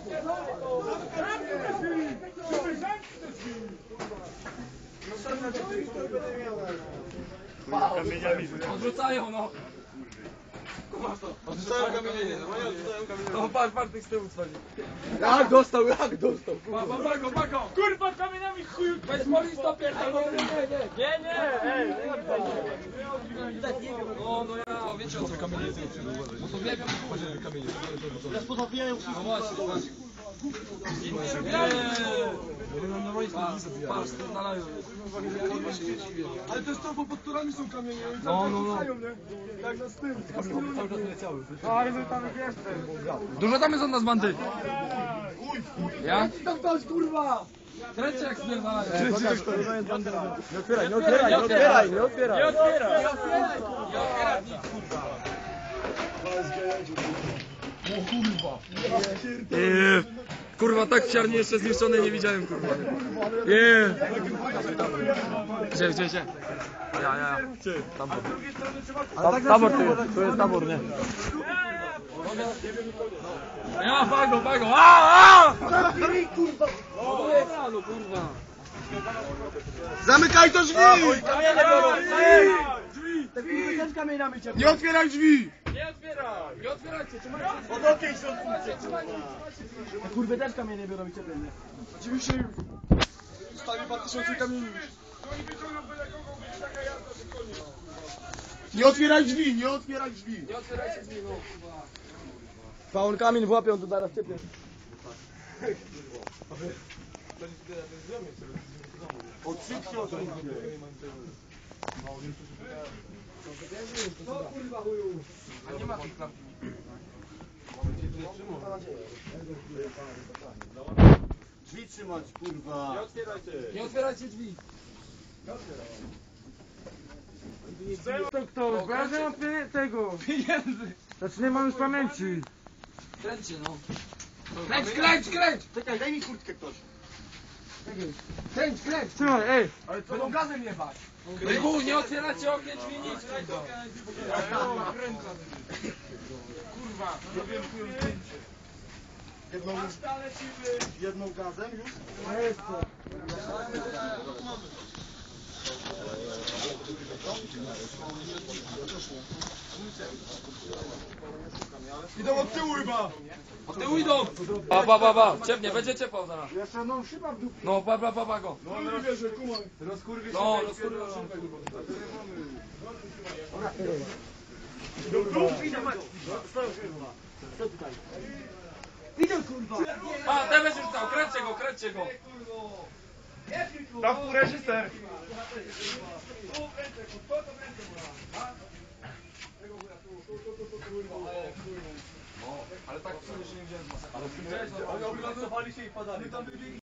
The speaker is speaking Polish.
Kamieniami odrzucają, no. Odrzucają kamienie, no patrz, tych z tyłu dzwoni. Jak dostał? Bago! Kurwa, kamieniami chuju! Weź poli stopierdol, nie. No ja, wiecie o co kamienie jest? No to biegam, że kamienie. Ja spodobiają wszystko. No właśnie. Patrz, to na live. Ale to jest to, bo pod torami są kamienie i No. nie? Tak na styl. Cały czas leciały. Ale my tam jestem. Dużo tam jest od nas bandy. Ja? To ktoś, kurwa! Kręcie jak spierdalają. Nie otwieraj. Nie otwieraj nic, kurwa. Kurwa, tak psiarnie jeszcze zniszczone nie widziałem, kurwa. Gdzie? Ja. Tabor, tu jest tabor, nie? Ja, bago! No kurwa. Zamykaj to drzwi! Te kurwy też kamieniami cię. Nie otwieraj drzwi! Nie otwierajcie, trzymajcie. Od okień się odwróćcie. Te kurwy też kamienie biorą i ciebie, nie? Oczywiście zostawi 2000 kamieni. Nie otwieraj drzwi! Nie otwierajcie drzwi, no kurwa. Faun kamień włapią, to zaraz ciepnie. Odsypcie od drzwi. A nie ma tych klamp. Drzwi trzymać, kurwa. Nie otwierajcie drzwi. To kto? Bo ja nie mam tego. Pieniędzy. Znaczy nie mam już pamięci. Kręćcie, no. Kręć! Czekaj, daj mi kurtkę ktoś. Kręć! Trzymaj, ej. Ale będą gazem jebać. Rygu, nie otwieracie okien, drzwi, nic, kurwa. Kurwa, zrobiłem chują zdjęcie. Jedną gazem już? Idą od tyłu chyba. Od tyłu idą. Ba. Ciepnie, będzie ciepło zaraz. Jeszcze no szyba w dupie. No, ba go. No nie wierzę, kumaj. Rozkurwie się. No, rozkurwa. Idą kurwa. A, ten weź już tam, kręćcie go. Tam reżyser. Ale tak w sumie się nie wziąłem. Oni obracowali się i padali.